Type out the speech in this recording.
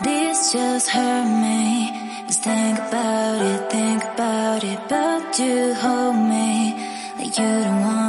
This just hurt me. Just think about it, but you hold me like you don't want